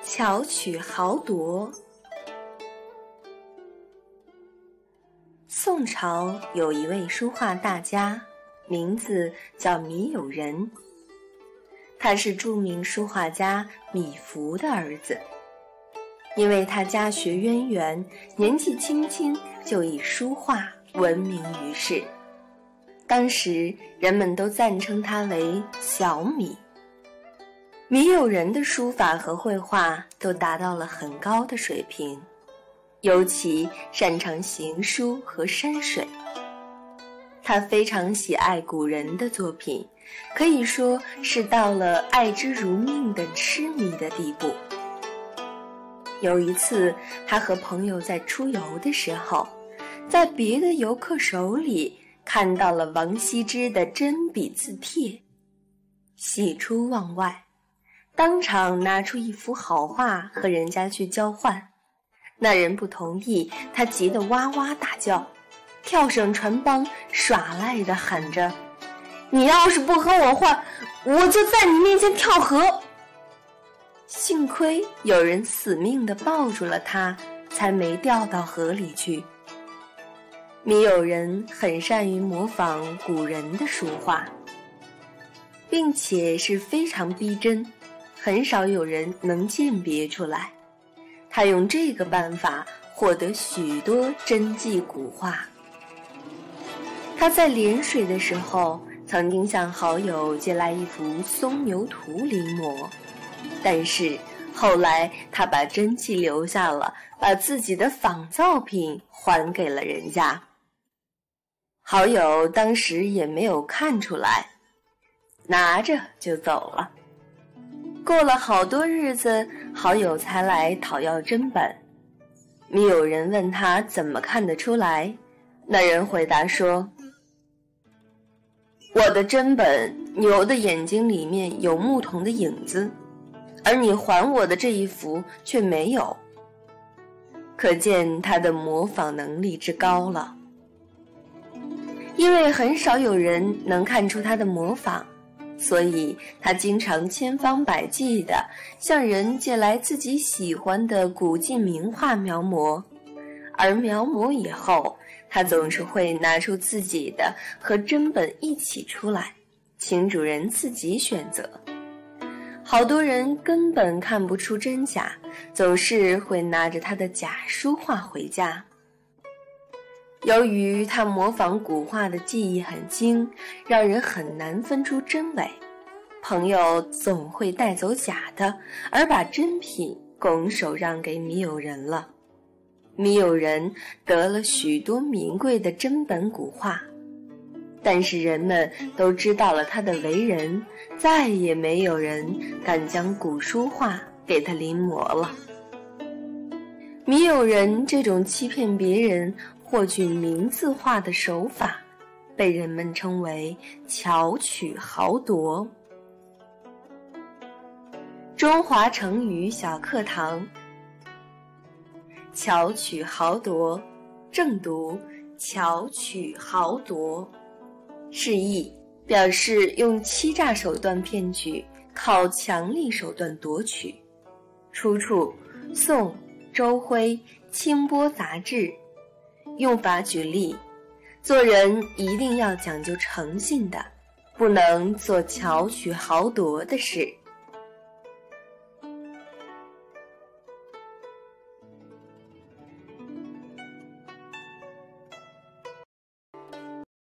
巧取豪夺。宋朝有一位书画大家，名字叫米友仁，他是著名书画家米芾的儿子。因为他家学渊源，年纪轻轻就以书画闻名于世，当时人们都赞称他为小米。米友仁的书法和绘画都达到了很高的水平，尤其擅长行书和山水。他非常喜爱古人的作品，可以说是到了爱之如命的痴迷的地步。有一次，他和朋友在出游的时候，在别的游客手里看到了王羲之的真笔字帖，喜出望外，当场拿出一幅好画和人家去交换。那人不同意，他急得哇哇大叫，跳上船帮，耍赖地喊着：“你要是不和我换，我就在你面前跳河！”幸亏有人死命地抱住了他，才没掉到河里去。米友仁很善于模仿古人的书画，并且是非常逼真，很少有人能鉴别出来。他用这个办法获得许多真迹古画。他在涟水的时候，曾经向好友借来一幅松牛图临摹，但是后来他把真迹留下了，把自己的仿造品还给了人家。好友当时也没有看出来，拿着就走了。过了好多日子，好友才来讨要真本。米友仁问他怎么看得出来，那人回答说：“我的真本牛的眼睛里面有牧童的影子，而你还我的这一幅却没有。”可见他的模仿能力之高了。因为很少有人能看出他的模仿，所以他经常千方百计地向人借来自己喜欢的古迹名画描摹，而描摹以后，他总是会拿出自己的和真本一起出来，请主人自己选择。好多人根本看不出真假，总是会拿着他的假书画回家。由于他模仿古画的技艺很精，让人很难分出真伪，朋友总会带走假的，而把真品拱手让给米友仁了。米友仁得了许多名贵的真本古画，但是人们都知道了他的为人，再也没有人敢将古书画给他临摹了。米友仁这种欺骗别人获取名字画的手法，被人们称为巧取豪夺。中华成语小课堂，巧取豪夺，正读巧取豪夺，释义表示用欺诈手段骗取，靠强力手段夺取。出处宋周辉清波杂志。用法举例，做人一定要讲究诚信的，不能做巧取豪夺的事。